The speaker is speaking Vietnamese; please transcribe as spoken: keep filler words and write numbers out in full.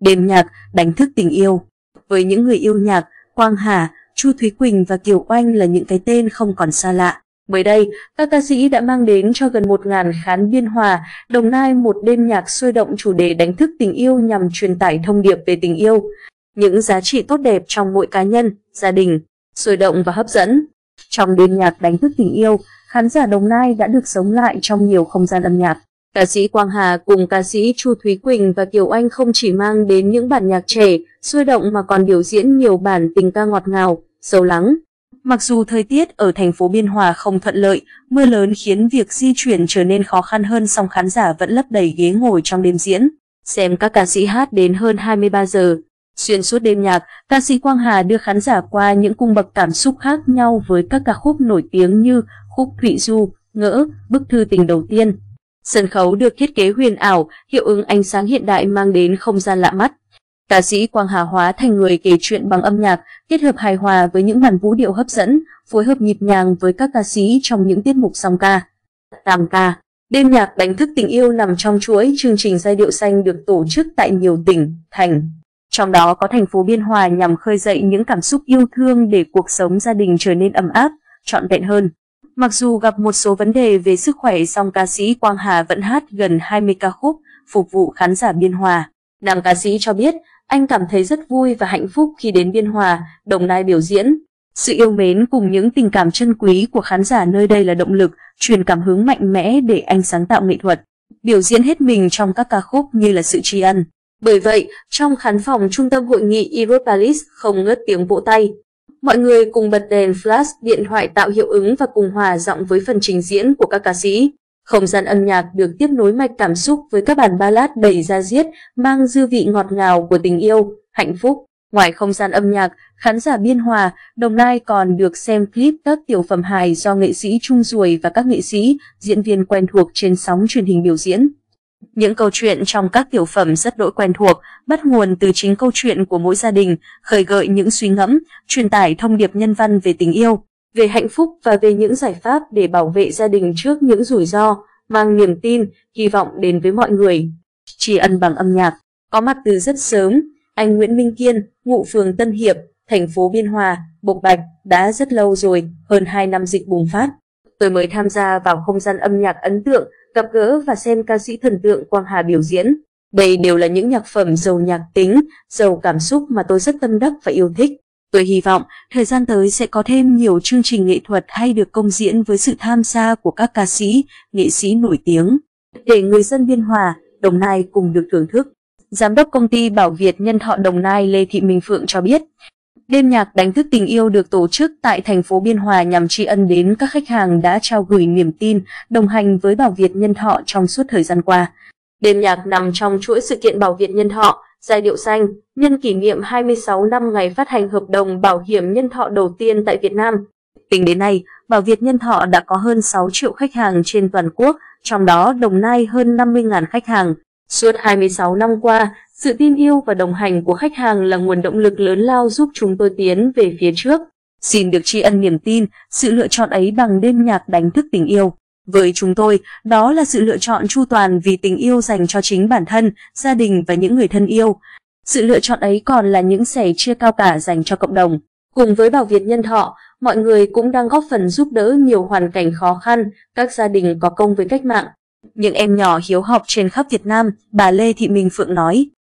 Đêm nhạc đánh thức tình yêu. Với những người yêu nhạc, Quang Hà, Chu Thúy Quỳnh và Kiều Oanh là những cái tên không còn xa lạ. Mới đây, các ca sĩ đã mang đến cho gần một nghìn khán Biên Hòa, Đồng Nai một đêm nhạc sôi động chủ đề đánh thức tình yêu nhằm truyền tải thông điệp về tình yêu, những giá trị tốt đẹp trong mỗi cá nhân, gia đình, sôi động và hấp dẫn. Trong đêm nhạc đánh thức tình yêu, khán giả Đồng Nai đã được sống lại trong nhiều không gian âm nhạc. Ca sĩ Quang Hà cùng ca sĩ Chu Thúy Quỳnh và Kiều Oanh không chỉ mang đến những bản nhạc trẻ, sôi động mà còn biểu diễn nhiều bản tình ca ngọt ngào, sâu lắng. Mặc dù thời tiết ở thành phố Biên Hòa không thuận lợi, mưa lớn khiến việc di chuyển trở nên khó khăn hơn, song khán giả vẫn lấp đầy ghế ngồi trong đêm diễn, xem các ca sĩ hát đến hơn hai mươi ba giờ. Xuyên suốt đêm nhạc, ca sĩ Quang Hà đưa khán giả qua những cung bậc cảm xúc khác nhau với các ca khúc nổi tiếng như khúc Thụy Du, Ngỡ, Bức thư tình đầu tiên. Sân khấu được thiết kế huyền ảo, hiệu ứng ánh sáng hiện đại mang đến không gian lạ mắt. Ca sĩ Quang Hà hóa thành người kể chuyện bằng âm nhạc, kết hợp hài hòa với những màn vũ điệu hấp dẫn, phối hợp nhịp nhàng với các ca sĩ trong những tiết mục song ca, tam ca. Đêm nhạc đánh thức tình yêu nằm trong chuỗi chương trình giai điệu xanh được tổ chức tại nhiều tỉnh, thành. Trong đó có thành phố Biên Hòa nhằm khơi dậy những cảm xúc yêu thương để cuộc sống gia đình trở nên ấm áp, trọn vẹn hơn. Mặc dù gặp một số vấn đề về sức khỏe, song ca sĩ Quang Hà vẫn hát gần hai mươi ca khúc phục vụ khán giả Biên Hòa. Nam ca sĩ cho biết anh cảm thấy rất vui và hạnh phúc khi đến Biên Hòa, Đồng Nai biểu diễn. Sự yêu mến cùng những tình cảm chân quý của khán giả nơi đây là động lực, truyền cảm hứng mạnh mẽ để anh sáng tạo nghệ thuật, biểu diễn hết mình trong các ca khúc như là sự tri ân. Bởi vậy, trong khán phòng trung tâm hội nghị Europe Palace không ngớt tiếng vỗ tay. Mọi người cùng bật đèn flash, điện thoại tạo hiệu ứng và cùng hòa giọng với phần trình diễn của các ca sĩ. Không gian âm nhạc được tiếp nối mạch cảm xúc với các bản ballad đầy da diết, mang dư vị ngọt ngào của tình yêu, hạnh phúc. Ngoài không gian âm nhạc, khán giả Biên Hòa, Đồng Nai còn được xem clip các tiểu phẩm hài do nghệ sĩ Trung Duồi và các nghệ sĩ, diễn viên quen thuộc trên sóng truyền hình biểu diễn. Những câu chuyện trong các tiểu phẩm rất đỗi quen thuộc, bắt nguồn từ chính câu chuyện của mỗi gia đình, khơi gợi những suy ngẫm, truyền tải thông điệp nhân văn về tình yêu, về hạnh phúc và về những giải pháp để bảo vệ gia đình trước những rủi ro, mang niềm tin, hy vọng đến với mọi người. Tri ân bằng âm nhạc, có mặt từ rất sớm, anh Nguyễn Minh Kiên, ngụ phường Tân Hiệp, thành phố Biên Hòa, bộc bạch, đã rất lâu rồi, hơn hai năm dịch bùng phát. Tôi mới tham gia vào không gian âm nhạc ấn tượng, gặp gỡ và xem ca sĩ thần tượng Quang Hà biểu diễn. Đây đều là những nhạc phẩm giàu nhạc tính, giàu cảm xúc mà tôi rất tâm đắc và yêu thích. Tôi hy vọng thời gian tới sẽ có thêm nhiều chương trình nghệ thuật hay được công diễn với sự tham gia của các ca sĩ, nghệ sĩ nổi tiếng, để người dân Biên Hòa, Đồng Nai cùng được thưởng thức. Giám đốc công ty Bảo Việt Nhân Thọ Đồng Nai Lê Thị Minh Phượng cho biết, đêm nhạc đánh thức tình yêu được tổ chức tại thành phố Biên Hòa nhằm tri ân đến các khách hàng đã trao gửi niềm tin, đồng hành với Bảo Việt Nhân Thọ trong suốt thời gian qua. Đêm nhạc nằm trong chuỗi sự kiện Bảo Việt Nhân Thọ, giai điệu xanh, nhân kỷ niệm hai mươi sáu năm ngày phát hành hợp đồng bảo hiểm nhân thọ đầu tiên tại Việt Nam. Tính đến nay, Bảo Việt Nhân Thọ đã có hơn sáu triệu khách hàng trên toàn quốc, trong đó Đồng Nai hơn năm mươi nghìn khách hàng. Suốt hai mươi sáu năm qua, sự tin yêu và đồng hành của khách hàng là nguồn động lực lớn lao giúp chúng tôi tiến về phía trước. Xin được tri ân niềm tin, sự lựa chọn ấy bằng đêm nhạc đánh thức tình yêu. Với chúng tôi, đó là sự lựa chọn chu toàn vì tình yêu dành cho chính bản thân, gia đình và những người thân yêu. Sự lựa chọn ấy còn là những sẻ chia cao cả dành cho cộng đồng. Cùng với Bảo Việt Nhân Thọ, mọi người cũng đang góp phần giúp đỡ nhiều hoàn cảnh khó khăn, các gia đình có công với cách mạng. Những em nhỏ hiếu học trên khắp Việt Nam, bà Lê Thị Minh Phượng nói.